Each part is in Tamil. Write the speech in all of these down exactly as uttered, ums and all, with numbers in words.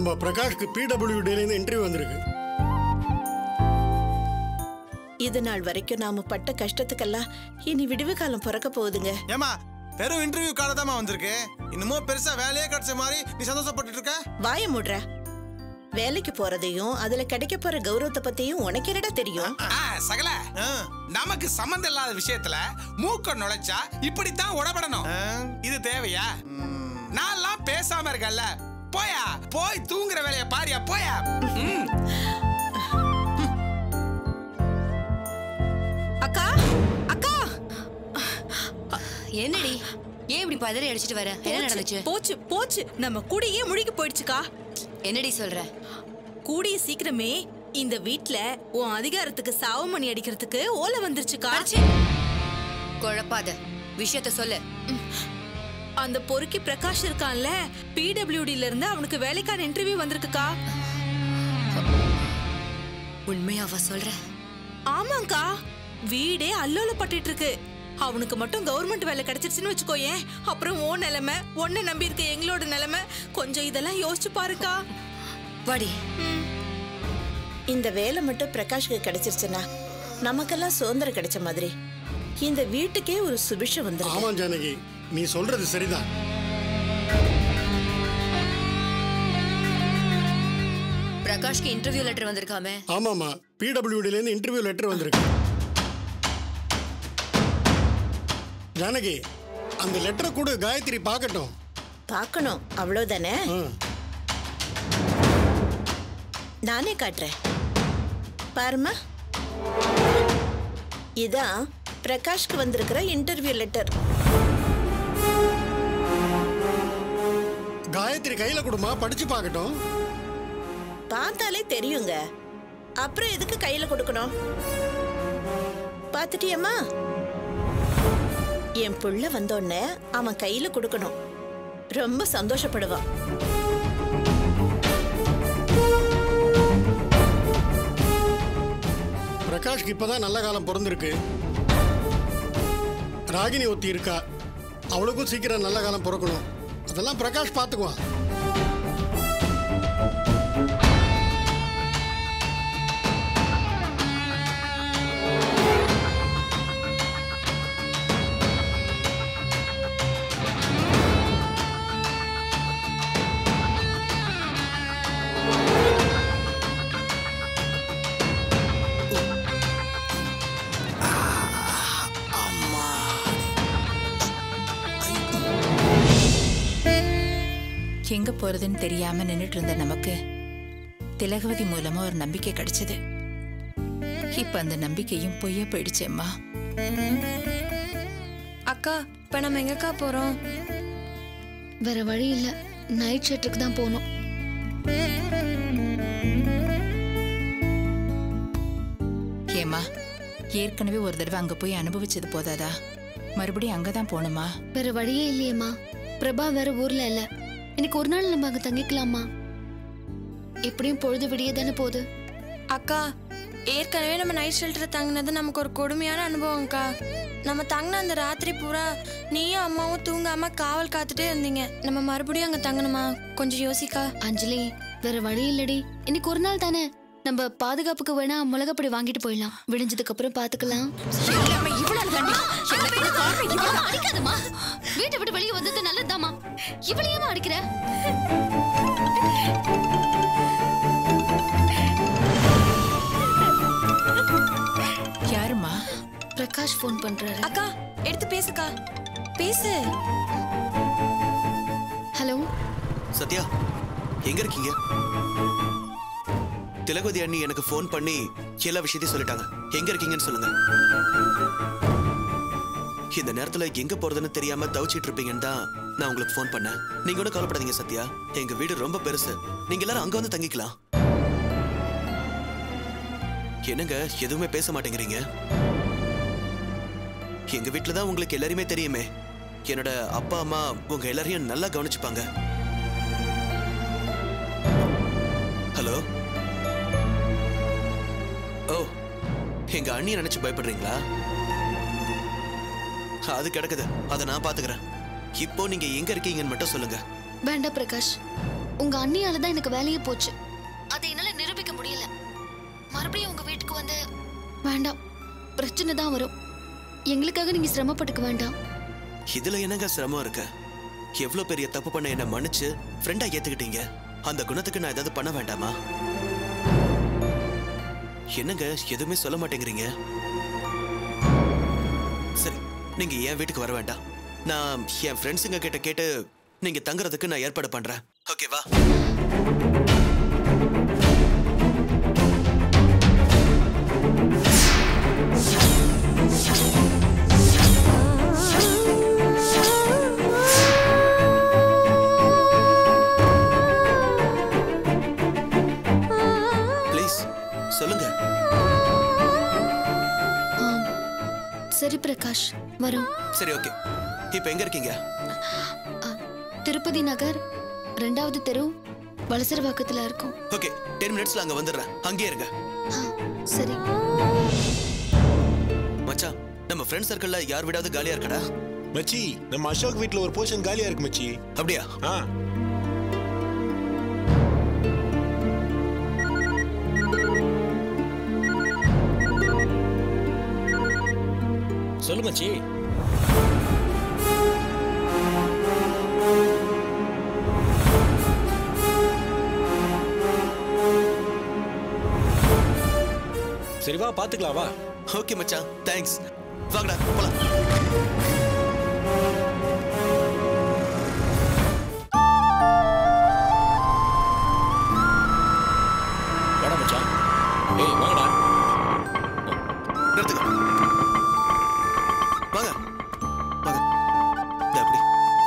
நம்ம பிரகாஷ்க்கு பிடபிள்யூடில இருந்து இன்டர்வியூ வந்திருக்கு. இது நாள் வரைக்கும் நாம பட்ட கஷ்டத்துக்கெல்லாம் இனி விடுவு காலம் பிறக்க போகுதுங்க. ஏமா வெறும் இன்டர்வியூ காலதாமா வந்திருக்கு, இன்னமும் பெருசா வேலையே கிடைச்ச மாதிரி நீ சந்தோஷப்பட்டு இருக்க? வாய மூடுற. வேலைக்கு போறதையும் அதுல கிடைக்க போற கௌரவத்தை பத்தியும் உனக்கு என்னடா தெரியும்? சகல நமக்கு சம்பந்தம் இல்லாத விஷயத்துல மூக்க நுழைச்சா இப்படித்தான் உடபடணும். இது தேவையா? நான் பேசாம இருக்கல்ல, போயா போய் தூங்குற வேலைய பாரியா போயா. அக்கா அக்கா என்னடி ஏன் இப்படி பதறி அடிச்சிட்டு வர? என்ன நடந்துச்சு? போச்சு போச்சு நம்ம கூடியே முழுகி போயிடுச்சுக்கா. என்னடி சொல்ற? கூடிய சீக்கிரமே இந்த வீட்ல உன் அதிகாரத்துக்கு சாவமணி அடிக்கிறதுக்கு ஓலை வந்துருச்சுக்கா. குழப்பாத, விஷயத்த சொல்லு. அந்த பொறுக்கி பிரகாஷ் இருக்கான்ல, பிடபிள்யூடில இருந்து அவனுக்கு வேலைக்கான இன்டர்வியூ வந்திருக்குக்கா. உண்மையாவா சொல்ற? ஆமாங்கா, வீடே அல்லோலப்பட்டு இருக்கு. அவனுக்கு மட்டும் கவர்மெண்ட் வேலை கிடைச்சிருச்சுன்னு வச்சுக்கோயேன், அப்புறம் ஓ நிலைமை, ஒன்ன நம்பி இருக்க எங்களோட நிலைமை, கொஞ்சம் இதெல்லாம் யோசிச்சு பாருக்கா. வாடி. இந்த வேலை மட்டும் பிரகாஷ்க்கு கிடைச்சிருச்சுன்னா நமக்கெல்லாம் சுதந்திரம் கிடைச்ச மாதிரி இந்த வீட்டுக்கே ஒரு சுபிஷம் வந்துரும். ஆமா ஜானகி, நீ சொல்றது சரிதான். பிரகாஷ்க்கு இன்டர்வியூ லெட்டர் வந்திருக்காமே? ஆமாமா, பிடபிள்யூடில இருந்து இன்டர்வியூ லெட்டர் வந்திருக்கு. ஜானகி, அந்த லெட்டரை கூட காயத்ரி பார்க்கட்டும். பார்க்கணும், அவ்வளவுதானே? நானே காட்டுறேன் பாருமா. இதான் பிரகாஷ்க்கு வந்திருக்கிற இன்டர்வியூ லெட்டர். காயத்ரி கையில கொடுமா, படிச்சு பார்க்கட்டும். பார்த்தாலே தெரியுங்க, அப்புறம் எதுக்கு கையில கொடுக்கணும்? பார்த்துட்டியம்மா? என் புள்ள வந்தோடனே அவன் கையில கொடுக்கணும், ரொம்ப சந்தோஷப்படுவான். பிரகாஷ்க்கு இப்பதான் நல்ல காலம் பிறந்திருக்கு. ராகினி ஒத்தி இருக்கா, அவளுக்கும் சீக்கிரம் நல்ல காலம் பிறக்கணும். அதெல்லாம் பிரகாஷ் பார்த்துக்குவான். எங்க போறதுன்னு தெரியாம நின்னுட்டு இருந்த நமக்கு திலகவதி மூலமா ஒரு நம்பிக்கை கிடைச்சது. இப்ப அந்த நம்பிக்கையும் பொய்யா போயிடுச்சேம்மா. அக்கா, இப்ப நம்ம எங்கக்கா போறோம்? வேற வழி இல்ல, நைட் ஷிஃப்ட்டுக்கு தான் போகணும். ஏமா, ஏற்கனவே ஒரு தடவை அங்க போய் அனுபவிச்சது போதாதா? மறுபடியும் அங்கதான் போகணுமா? வேற வழியே இல்லையேம்மா. பிரபா வேற ஊர்ல இல்ல. இன்னைக்கு ஒரு நாள் நம்ம அங்க தங்கிக்கலாமா? எப்படியும் பொழுது விடிய தானே போகுது. அக்கா, ஏற்கனவே நம்ம நைட் ஷெல்டர் தங்கினது நமக்கு ஒரு கொடுமையான அனுபவம்க்கா. நம்ம தங்கின அந்த ராத்திரி பூரா நீயும் அம்மாவும் தூங்காம காவல் காத்துட்டே இருந்தீங்க. நம்ம மறுபடியும் அங்க தங்கணுமா? கொஞ்சம் யோசிக்கா. அஞ்சலி, வேற வழி இல்லடி. இன்னைக்கு ஒரு நாள் தானே, நம்ம பாதுகாப்புக்கு வேணா மிளகாப்பொடி வாங்கிட்டு போயிடலாம். விடிஞ்சதுக்கு அப்புறம் பாத்துக்கலாம். வீட்டை விட்டு வெளியே வந்தது நல்லதுதாமா. இவளையேமா அடிக்கிற? யாருமா? பிரகாஷ் போன் பண்றாரு. அக்கா, எடுத்து பேசுக்கா, பேசு. ஹலோ சத்யா, எங்க இருக்கீங்க? திலகவதி அண்ணி எனக்கு போன் பண்ணி எல்லா விஷயத்தையும் சொல்லிட்டாங்க. எங்க இருக்கீங்கன்னு சொல்லுங்க. இந்த நேரத்துல எங்க போறதுன்னு தெரியாம தவிச்சிட்டு இருப்பீங்கன்னு தான் நான் உங்களுக்கு போன் பண்ணேன். நீங்க ஒன்னும் கவலைப்படாதீங்க சத்யா, எங்க வீடு ரொம்ப பெருசு. நீங்க எல்லாரும் அங்க வந்து தங்கிக்கலாம். என்னங்க எதுவுமே பேச மாட்டேங்கிறீங்க? எங்க வீட்டுலதான் உங்களுக்கு எல்லாருமே தெரியுமே. என்னோட அப்பா அம்மா உங்க எல்லாரையும் நல்லா கவனிச்சுப்பாங்க. ஹலோ. ஓ, எங்க அண்ணியை நினைச்சு பயப்படுறீங்களா? அது கிடக்குது, அதை நான் பாத்துக்கிறேன். இப்போ நீங்க எங்க இருக்கீங்கன்னு மட்டும் சொல்லுங்க. வேண்டாம் பிரகாஷ், உங்க அண்ணியால தான் எனக்கு வேலையே போச்சு. அதை என்னால நிரூபிக்க முடியல. மறுபடியும் உங்க வீட்டுக்கு வந்து வேண்டாம், பிரச்சனை தான் வரும். எங்களுக்காக நீங்க சிரமப்பட்டுக்க வேண்டாம். இதுல என்னங்க சிரமம் இருக்கு? எவ்வளவு பெரிய தப்பு பண்ண என்ன மன்னிச்சு ஃப்ரெண்டா ஏத்துக்கிட்டீங்க. அந்த குணத்துக்கு நான் ஏதாவது பண்ண வேண்டாமா? என்னங்க எதுவுமே சொல்ல மாட்டேங்கிறீங்க? சரி, நீங்க என் வீட்டுக்கு வர வேண்டாம். நான் என் ஃப்ரெண்ட்ஸுங்க கிட்ட கேட்டு நீங்க தங்குறதுக்கு நான் ஏற்பாடு பண்றேன். ஓகேவா? ப்ளீஸ் சொல்லுங்க. சரி பிரகாஷ், வரோம். சரி, ஓகே. இப்போ எங்க இருக்கீங்க? திருப்பதி நகர் ரெண்டாவது தெரு வலசரவாக்கத்துல இருக்கும். ஓகே, டென் மினிட்ஸ்ல அங்க வந்துடுறேன். அங்கேயே இருங்க. சரி மச்சான், நம்ம ஃப்ரெண்ட் சர்க்கிள்ல யார் விடாவது காலியா இருக்கடா? மச்சி, நம்ம அசோக் வீட்ல ஒரு போர்ஷன் காலியா இருக்கு மச்சி. அப்படியா? ஆ. சொல்லு மச்சி. சரி வா, பாத்துக்கலாம் வா. ஓகே மச்சான், தேங்க்ஸ். வாங்கடா போலாம். வாடா மச்சான். ஏய் வாங்கடா. நிறுத்துங்க. வாங்க வாங்க. இந்த அப்படி.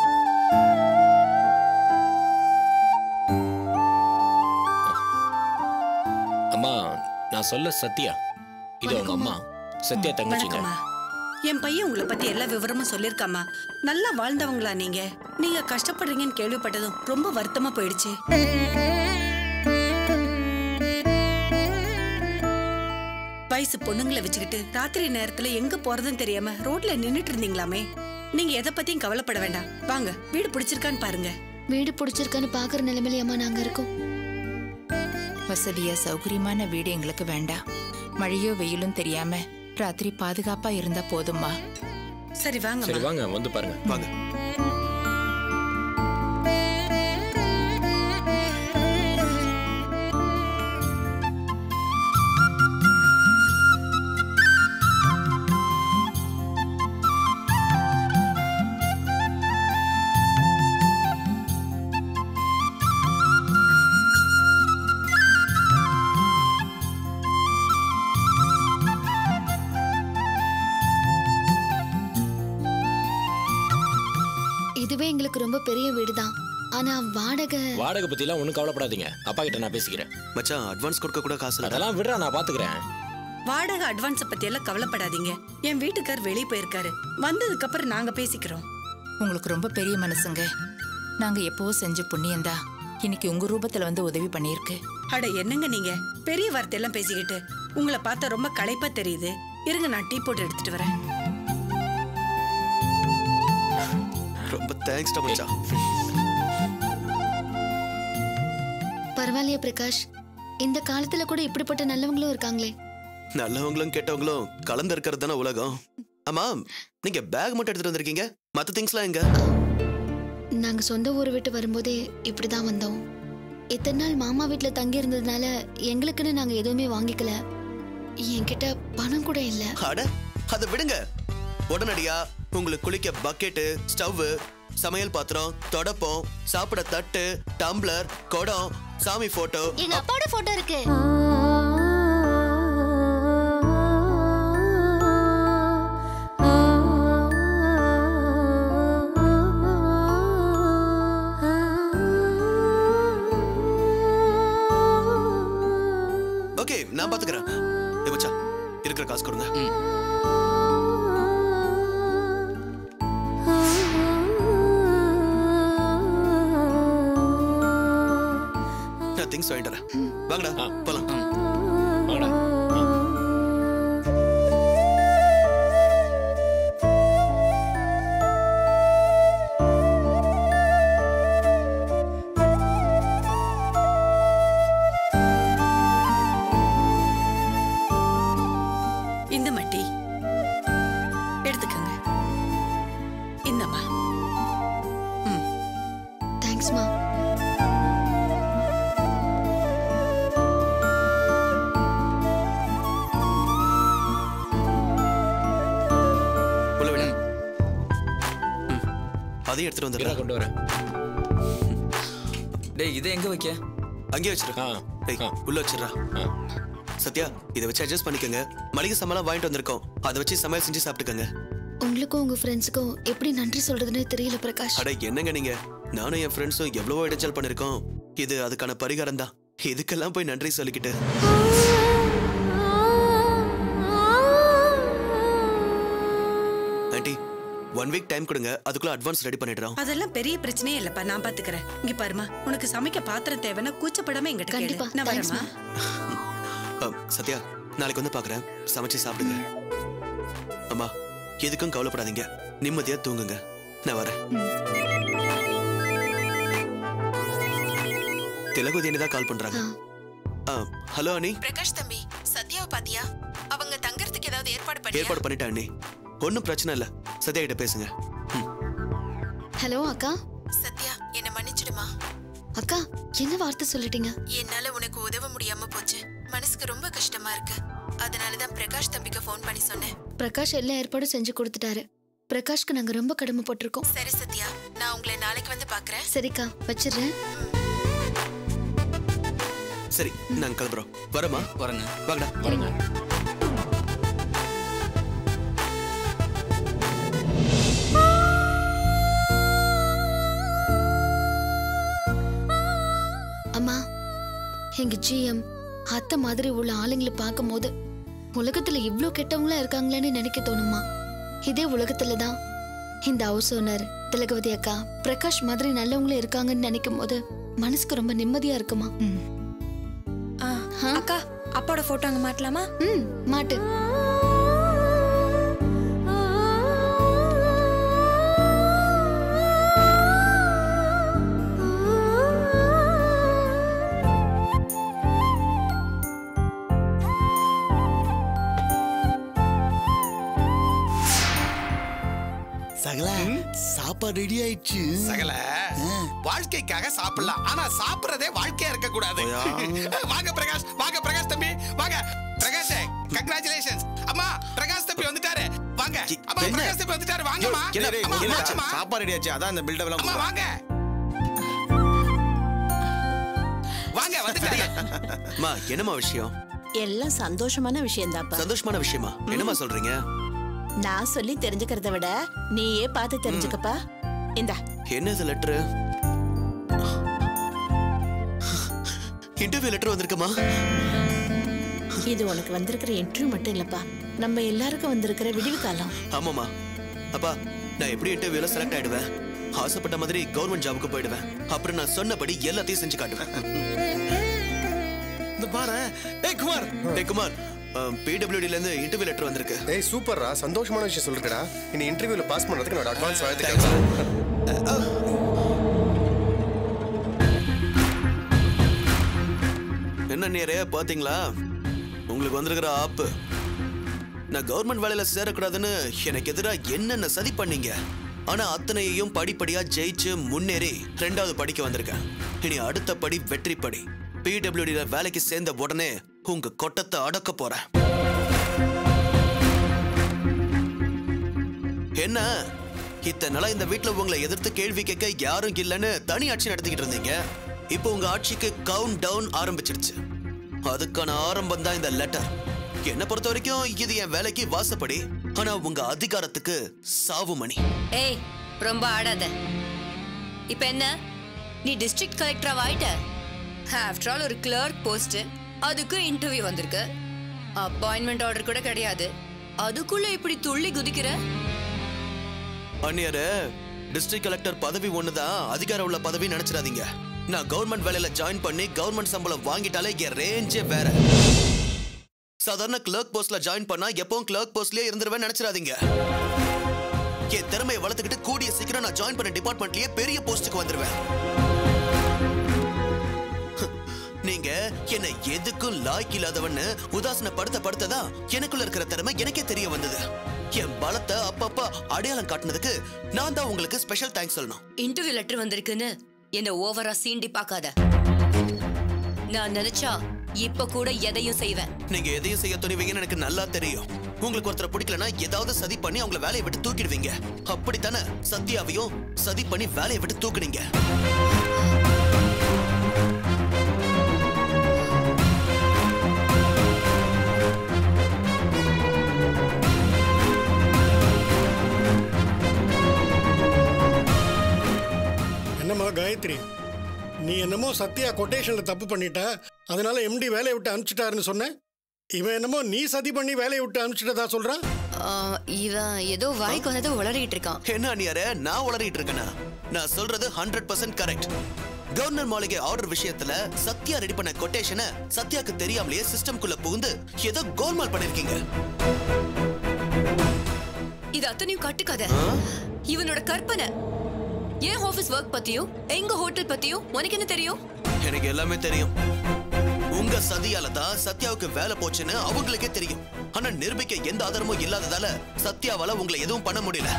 அம்மா, நான் சொல்ல சத்யா. இது உங்க அம்மா சத்யா தங்கச்சிங்க. என் பையன் உங்களை பத்தி எல்லா விவரமும் சொல்லிருக்காமா. நல்லா வாழ்ந்தவங்களா நீங்க? நீங்க கஷ்டப்படுறீங்கன்னு கேள்விப்பட்டதும் ரொம்ப வருத்தமா போயிடுச்சு. வயசு பொண்ணுங்களை வச்சுக்கிட்டு ராத்திரி நேரத்துல எங்க போறதுன்னு தெரியாம ரோட்ல நின்னுட்டு இருந்தீங்களாமே. நீங்க எதை பத்தியும் கவலைப்பட வேண்டாம். வாங்க, வீடு பிடிச்சிருக்கான்னு பாருங்க. வீடு பிடிச்சிருக்கான்னு பாக்குற நிலைமையிலமா நாங்க இருக்கோம். வசதியா சௌகரியமான வீடு எங்களுக்கு வேண்டாம். மழையோ வெயிலும் தெரியாம ராத்திரி பாதுகாப்பா இருந்தா போதும்மா. சரி வாங்க. சரி வாங்க, வந்து பாருங்க. வாங்க. இதுவே எங்களுக்கு ரொம்ப பெரிய வீடுதான். ஆனா வாடகை வாடகை பத்தி எல்லாம் ஒண்ணும் கவலைப்படாதீங்க. அப்பா கிட்ட நான் பேசிக்கிறேன். மச்சான், அட்வான்ஸ் கொடுக்க கூட காசு இல்ல. அதெல்லாம் விடுறா, நான் பாத்துக்கிறேன். வாடகை அட்வான்ஸ் பத்தி எல்லாம் கவலைப்படாதீங்க. என் வீட்டுக்கார் வெளியே போயிருக்காரு. வந்ததுக்கு அப்புறம் நாங்க பேசிக்கிறோம். உங்களுக்கு ரொம்ப பெரிய மனசுங்க. நாங்க எப்பவோ செஞ்ச புண்ணியந்தா இன்னைக்கு உங்க ரூபத்துல வந்து உதவி பண்ணிருக்கு. அட என்னங்க நீங்க பெரிய வார்த்தையெல்லாம் பேசிக்கிட்டு? உங்களை பார்த்தா ரொம்ப களைப்பா தெரியுது. இருங்க, நான் டீ போட்டு எடுத்துட்டு வரேன். ரொம்ப தேங்க்ஸ் மச்சான். பரவாயில்லையா பிரகாஷ்? இந்த காலத்துல கூட இப்படிப்பட்ட நல்லவங்களும் இருக்காங்களே. நல்லவங்களும் கெட்டவங்களும் கலந்து இருக்கிறது தானே உலகம். ஆமா, நீங்க பேக் மட்டும் எடுத்துட்டு வந்திருக்கீங்க. மத்த திங்ஸ்லாம் எங்க? நாங்க சொந்த ஊரை விட்டு வரும்போதே இப்படிதான் வந்தோம். இத்தனை நாள் மாமா வீட்டுல தங்கி இருந்ததுனால எங்களுக்குன்னு நாங்க எதுவுமே வாங்கிக்கல. என்கிட்ட பணம் கூட இல்ல. அட, அதை விடுங்க. உடனடியா உங்களுக்கு குளிக்க பக்கெட்டு, ஸ்டவ், சமையல் பாத்திரம், தொடப்பம், சாப்பிட தட்டு, டம்ளர், குடம், சாமி போட்டோ. எங்க அப்பாவோட போட்டோ இருக்கு. ஓகே, நான் பாத்துக்கிறேன். ஏ மச்சான், இருக்கிற காசு கொடுங்க. நான் திங்ஸ் வாங்கிட்டு வரேன். வாங்கடா போலாம். வாங்கடா. தேங்க்ஸ்மா. அதையும் எடுத்துட்டு வந்துடுறேன். கொண்டு வரேன். டேய் இதை எங்க வைக்க? அங்கே வச்சிருக்கா. டேய் உள்ள வச்சிடுறா. சத்யா இதை வச்சு அட்ஜஸ்ட் பண்ணிக்கோங்க. மளிகை சாமான் வாங்கிட்டு வந்திருக்கோம், அதை வச்சு சமையல் செஞ்சு சாப்பிட்டுக்கங்க. உங்களுக்கும் உங்க ஃப்ரெண்ட்ஸுக்கும் எப்படி நன்றி சொல்றதுன்னு தெரியல பிரகாஷ். அட என்னங்க நீங்க, நானும் என் ஃப்ரெண்ட்ஸும் எவ்வளவோ இடைஞ்சல் பண்ணிருக்கோம். இது அதுக்கான பரிகாரம் தான். இதுக்கெல்லாம் போய் நன்றி சொல்லிக்கிட்டு. ஆண்டி ஒன் வீக் டைம் கொடுங்க, அதுக்குள்ள அட்வான்ஸ் ரெடி பண்ணிடுறோம். அதெல்லாம் பெரிய பிரச்சனையே இல்லப்பா, நான் பாத்துக்கிறேன். இங்க பாருமா, உனக்கு சமைக்க பாத்திரம் தேவைன்னா கூச்சப்படாம எங்கிட்ட கேளு. நான் வரேம்மா. சத்யா நாளைக்கு வந்து பாக்குறேன், சமைச்சு சாப்பிடுங்க. அம்மா எதுக்கும் கவலைப்படாதீங்க, நிம்மதியா தூங்குங்க. நான் வரேன். திலகுதி தான் கால் பண்றாங்க. ஹலோ அண்ணி. பிரகாஷ் தம்பி, சத்யாவை பாத்தியா? அவங்க தங்கறதுக்கு ஏதாவது ஏற்பாடு பண்ணி ஏற்பாடு பண்ணிட்டேன் அண்ணி, ஒன்னும் பிரச்சனை இல்ல. சத்யா கிட்ட பேசுங்க. ஹலோ அக்கா. சத்யா என்ன மன்னிச்சிடுமா. அக்கா என்ன வார்த்தை சொல்லிட்டீங்க? என்னால உனக்கு உதவ முடியாம போச்சு, மனசுக்கு ரொம்ப கஷ்டமா இருக்கு. அதனாலதான் பிரகாஷ் தம்பிக்கு ஃபோன் பண்ணி சொன்னேன். பிரகாஷ் எல்லா ஏற்பாடும் செஞ்சு கொடுத்துட்டாரு. பிரகாஷ்க்கு நாங்க ரொம்ப கடமைப்பட்டிருக்கோம். சரி சத்யா, நான் உங்களை நாளைக்கு வந்து பாக்குறேன். சரிக்கா, வச்சிடுறேன். சரி நாங்க கிளம்புறோம். வரமா? வரங்க. வாங்கடா. வரங்க. அம்மா, எங்க ஜிஎம் அத்தை மாதிரி உள்ள ஆளுங்களை பார்க்கும் போது உலகத்துல இவ்ளோ கெட்டவங்களா இருக்காங்களேன்னு நினைக்க தோணுமா? இதே உலகத்துலதான் இந்த ஹவுஸ் ஓனர் திலகவதி அக்கா, பிரகாஷ் மாதிரி நல்லவங்களும் இருக்காங்கன்னு நினைக்கும் போது மனசுக்கு ரொம்ப நிம்மதியா இருக்குமா? அக்கா, அப்பாவோட போட்டோ அங்க மாட்டலாமா? ம், மாட்டு. சகல சாப்பாடு ரெடி ஆயிடுச்சு. சகல வாழ்க்கைக்காக சாப்பிடலாம், ஆனா சாப்பிடுறதே வாழ்க்கையா இருக்க கூடாது. வாங்க பிரகாஷ், வாங்க பிரகாஷ் தம்பி, வாங்க பிரகாஷ். கங்க்ராச்சுலேஷன்ஸ். அம்மா பிரகாஷ் தம்பி வந்துட்டாரு. வாங்க அம்மா, பிரகாஷ் தம்பி வந்துட்டாரு. வாங்கம்மா. என்ன சாப்பாடு ரெடி ஆச்சு? அதான் இந்த பில்டப் எல்லாம். அம்மா வாங்க வாங்க, வந்துட்டாரு. அம்மா என்னம்மா விஷயம்? எல்லாம் சந்தோஷமான விஷயம் தான்ப்பா. சந்தோஷமான விஷயமா? என்னம்மா சொல்றீங்க? நான் சொல்லி தெரிஞ்சுக்கிறத விட நீயே பார்த்து தெரிஞ்சுக்கப்பா. இந்தா என்னது லெட்டர்? இன்டர்வியூ லெட்டர் வந்திருக்குமா? இது உனக்கு வந்திருக்கிற இன்டர்வியூ மட்டும் இல்லப்பா, நம்ம எல்லாருக்கும் வந்திருக்கிற விடிவு காலம். ஆமாமா. அப்பா நான் எப்படி இன்டர்வியூல செலக்ட் ஆயிடுவேன், ஆசைப்பட்ட மாதிரி கவர்மெண்ட் ஜாபுக்கு போயிடுவேன். அப்புறம் நான் சொன்னபடி எல்லாத்தையும் செஞ்சு காட்டுவேன். இந்த பாரு. ஏய் குமார், ஏய் குமார், பிடபிள்யூடில இருந்து இன்டர்வியூ லெட்டர் வந்திருக்கு. ஏய் சூப்பர்ரா, சந்தோஷமான விஷயம் சொல்லுடா. இந்த இன்டர்வியூல பாஸ் பண்ணதுக்கு நான் அட்வான்ஸ் வாழ்த்துக்கிறேன். என்ன நேரே பாத்தீங்களா உங்களுக்கு வந்திருக்கிற ஆப்பு? நான் கவர்மெண்ட் வேலையில சேரக்கூடாதுன்னு எனக்கு எதிராக என்னென்ன சதி பண்ணீங்க, ஆனா அத்தனையையும் படிப்படியா ஜெயிச்சு முன்னேறி ரெண்டாவது படிக்க வந்திருக்கேன். இனி அடுத்த படி வெற்றி படி. பிடபிள்யூடில வேலைக்கு சேர்ந்த உடனே உங்க கொட்டத்தை அடக்க போறேன். என்ன இத்தனை நாளா இந்த வீட்டுல உங்களை எதிர்த்து கேள்வி கேட்க யாரும் இல்லைன்னு தனி ஆட்சி நடத்திக்கிட்டு இருந்தீங்க. இப்போ உங்க ஆட்சிக்கு கவுண்ட் டவுன் ஆரம்பிச்சிருச்சு. அதுக்கான ஆரம்பம் தான் இந்த லெட்டர். என்ன பொறுத்த வரைக்கும் இது என் வேலைக்கு வாசப்படி, ஆனா உங்க அதிகாரத்துக்கு சாவு மணி. ஏய் ரொம்ப ஆடாத. இப்ப என்ன நீ டிஸ்ட்ரிக்ட் கலெக்டரா ஆயிட்ட? ஆஃப்டர் ஆல் ஒரு கிளர்க் போஸ்ட், அதுக்கு இன்டர்வியூ வந்திருக்கு. அப்பாயின்மெண்ட் ஆர்டர் கூட கிடையாது, அதுக்குள்ள இப்படி துள்ளி குதிக்கிற? அண்ணியரே, டிஸ்ட்ரிக்ட் கலெக்டர் பதவி ஒண்ணுதான் அதிகாரம் உள்ள பதவி நினைச்சிடாதீங்க. நான் கவர்மெண்ட் வேலையில ஜாயின் பண்ணி கவர்மெண்ட் சம்பளம் வாங்கிட்டாலே என் ரேஞ்சே வேற. சாதாரண கிளர்க் போஸ்ட்ல ஜாயின் பண்ணா எப்பவும் கிளர்க் போஸ்ட்லயே இருந்துருவேன் நினைச்சிடாதீங்க. என் திறமையை வளர்த்துக்கிட்டு கூடிய சீக்கிரம் நான் ஜாயின் பண்ண டிபார்ட்மெண்ட்லயே பெரிய போஸ்டுக்கு வந்துருவேன். நீங்க என்ன எதுக்கும் லாய்க்கு இல்லாதவன்னு உதாசனப்படுத்த படுத்ததா எனக்குள்ள இருக்கிற திறமை எனக்கே தெரிய வந்தது. என் பலத்தை அப்பப்ப அடையாளம் காட்டுனதுக்கு நான் தான் உங்களுக்கு ஸ்பெஷல் தேங்க்ஸ் சொல்லணும். இன்டர்வியூ லெட்டர் வந்திருக்குன்னு என்ன ஓவரா சீண்டி பார்க்காத. நான் நினைச்சா இப்ப கூட எதையும் செய்வேன். நீங்க எதையும் செய்ய துணிவீங்கன்னு எனக்கு நல்லா தெரியும். உங்களுக்கு ஒருத்தரை பிடிக்கலனா ஏதாவது சதி பண்ணி அவங்கள வேலையை விட்டு தூக்கிடுவீங்க. அப்படித்தானே சத்யாவையும் சதி பண்ணி வேலையை விட்டு தூக்குனீங்க. என்னம்மா காயத்ரி, நீ என்னமோ சத்யா கொட்டேஷன்ல தப்பு பண்ணிட்ட, அதனால எம்டி வேலையை விட்டு அனுப்பிச்சிட்டாருன்னு சொன்ன. இவன் என்னமோ நீ சதி பண்ணி வேலையை விட்டு அனுப்பிச்சிட்டதா சொல்றான். இவன் ஏதோ வாய்க்கு வந்ததை உளறிட்டு இருக்கான். என்ன அண்ணியாரே, நான் உளறிட்டு இருக்கேனா? நான் சொல்றது ஹண்ட்ரட் பர்சன்ட் கரெக்ட். கவர்னர் மாளிகை ஆர்டர் விஷயத்துல சத்யா ரெடி பண்ண கொட்டேஷனை சத்யாக்கு தெரியாமலேயே சிஸ்டம்குள்ள புகுந்து ஏதோ கோல்மால் பண்ணிருக்கீங்க. இது அத்தனையும் கட்டுக்காத. இவனோட கற்பனை. ஏன் ஆபீஸ் ஒர்க் பத்தியும் எங்க ஹோட்டல் பத்தியும் உனக்கு என்ன தெரியும்? எனக்கு எல்லாமே தெரியும். உங்க சதியால தான் சத்யாவுக்கு வேலை போச்சுன்னு அவங்களுக்கே தெரியும். ஆனா நிரூபிக்க எந்த ஆதாரமும் இல்லாததால சத்யாவால உங்களை எதுவும் பண்ண முடியல.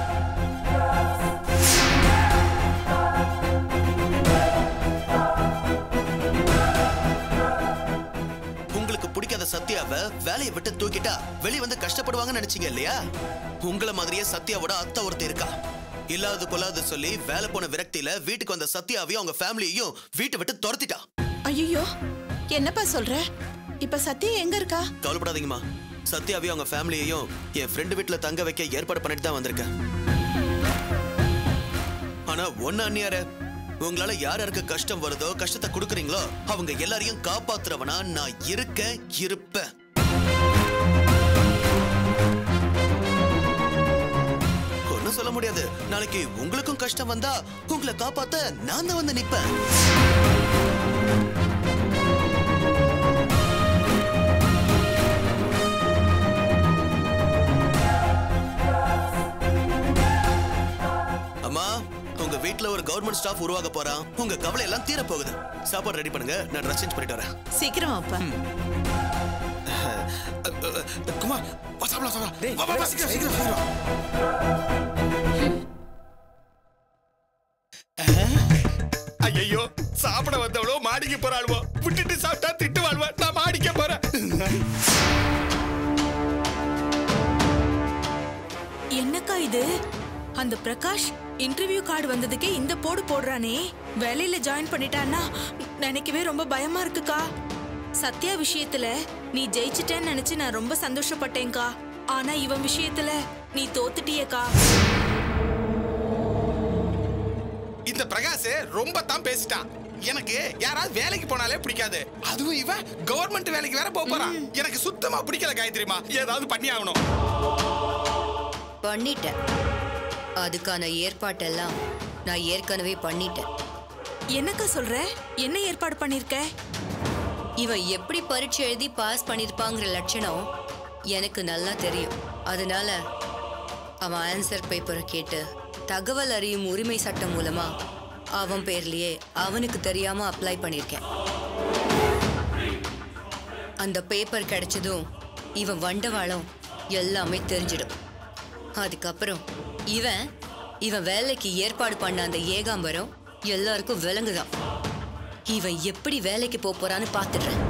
உங்களுக்கு பிடிக்காத சத்யாவை வேலையை விட்டு தூக்கிட்டா வெளியே வந்து கஷ்டப்படுவாங்கன்னு நினைச்சீங்க இல்லையா? உங்களை மாதிரியே சத்யாவோட அத்தை ஒருத்தர் இருக்கா. இல்லாத கொள்ளாத சொல்லி வேலை போன விரக்தியில வீட்டுக்கு வந்த சத்யாவையும் அவங்க ஃபேமிலியையும் வீட்டை விட்டு துரத்திட்டா. ஐயோ, என்னப்பா சொல்ற? இப்ப சத்யா எங்க இருக்கா? கவலைப்படாதீங்கம்மா. சத்யாவையும் அவங்க ஃபேமிலியையும் என் ஃப்ரெண்டு வீட்டுல தங்க வைக்க ஏற்பாடு பண்ணிட்டு தான் வந்திருக்கேன். ஆனா ஒன்னு அண்ணியார, உங்களால யார் யாருக்கு கஷ்டம் வருதோ, கஷ்டத்தை கொடுக்குறீங்களோ அவங்க எல்லாரையும் காப்பாத்துறவனா நான் இருக்க இருப்பேன். ஒன்னும் சொல்ல முடியாது. நாளைக்கு உங்களுக்கும் கஷ்டம் வந்தா உங்களை காப்பாத்த நான் தான் வந்து நிப்பேன். அம்மா, உங்க வீட்ல ஒரு கவர்மெண்ட் ஸ்டாஃப் உருவாக போறான். உங்க கவலை எல்லாம் தீர போகுது. சாப்பாடு ரெடி பண்ணுங்க, நான் ட்ரெஸ் சேஞ்ச் பண்ணிட்டு வரேன். சீக்கிரம் அப்பா. குமார், வா சாப்பிடலாம் சாப்பிடலாம். வா வா சீக்கிரம் சீக்கிரம் சீக்கிரம். ஐயோ, சாப்பிட வந்தவளோ மாடிக்கு போறாளுவோ. விட்டுட்டு சாப்பிட்டா திட்டு வாழ்வா. நான் மாடிக்க போறேன். என்னக்கா இது? அந்த பிரகாஷ் இன்டர்வியூ கார்டு வந்ததுக்கே இந்த போடு போடுறானே. வேலையில ஜாயின் பண்ணிட்டான்னா நினைக்கவே ரொம்ப பயமா இருக்குக்கா. சத்யா விஷயத்துல நீ ஜெயிச்சிட்டேன்னு நினைச்சு நான் ரொம்ப சந்தோஷப்பட்டேன்க்கா. ஆனா இவன் விஷயத்துல நீ தோத்துட்டியக்கா. இந்த பிரகாஷ் ரொம்ப தான் பேசிட்டான். எனக்கு யாராவது வேலைக்கு போனாலே பிடிக்காது. அதுவும் இவன் கவர்மெண்ட் வேலைக்கு வேற போறான். எனக்கு சுத்தமா பிடிக்கல காயத்ரிமா. ஏதாவது பண்ணி ஆகணும். பண்ணிட்டேன். அதுக்கான ஏற்பாட்டெல்லாம் நான் ஏற்கனவே பண்ணிட்டேன். என்னக்கா சொல்ற? என்ன ஏற்பாடு பண்ணிருக்க? இவன் எப்படி பரீட்சை எழுதி பாஸ் பண்ணிருப்பாங்கிற லட்சணம் எனக்கு நல்லா தெரியும். அதனால அவன் ஆன்சர் பேப்பரை கேட்டு தகவல் அறியும் உரிமை சட்டம் மூலமா அவன் பேர்லயே அவனுக்கு தெரியாம அப்ளை பண்ணிருக்கேன். அந்த பேப்பர் கிடைச்சதும் இவன் வண்டவாளம் எல்லாமே தெரிஞ்சிடும். அதுக்கப்புறம் இவன் இவன் வேலைக்கு ஏற்பாடு பண்ண அந்த ஏகாம்பரம் எல்லாருக்கும் விளங்குதான். இவன் எப்படி வேலைக்கு போறான்னு பாத்துடுறேன்.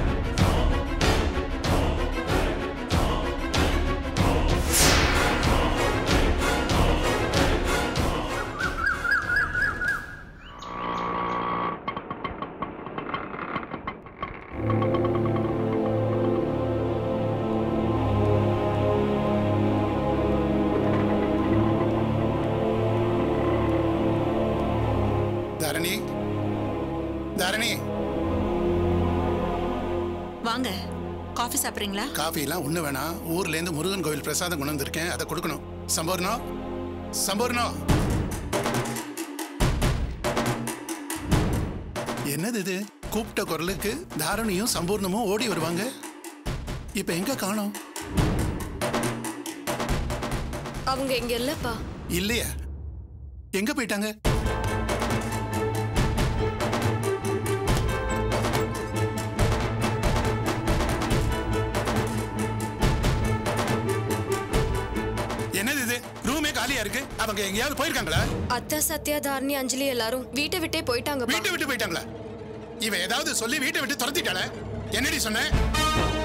தரணி, தரணி, வாங்க. காஃபி சாப்பிடுறீங்களா? காஃபி எல்லாம் ஒண்ணு வேணாம். ஊர்ல இருந்து முருகன் கோவில் பிரசாதம் கொண்டு வந்திருக்கேன், அதை கொடுக்கணும். சம்பூர்ணம், சம்பூர்ணம். என்னது இது? கூப்பிட்ட குரலுக்கு தாரணியும் சம்பூர்ணமும் ஓடி வருவாங்க. இப்ப எங்க காணோம்? அவங்க எங்க இல்லப்பா. இல்லையா? எங்க போயிட்டாங்க? என்னது இது? ரூமே காலி காலியா இருக்கு. அவங்க எங்கேயாவது போயிருக்காங்களா? அத்தை, சத்யா, தாரணி, அஞ்சலி எல்லாரும் வீட்டை விட்டே போயிட்டாங்க. வீட்டை விட்டு போயிட்டாங்களா? இவ ஏதாவது சொல்லி வீட்டை விட்டு துரத்திட்டாள? என்னடி சொன்ன?